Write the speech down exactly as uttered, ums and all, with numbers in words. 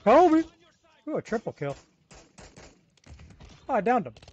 Kobe! Ooh, a triple kill. Oh, I downed him.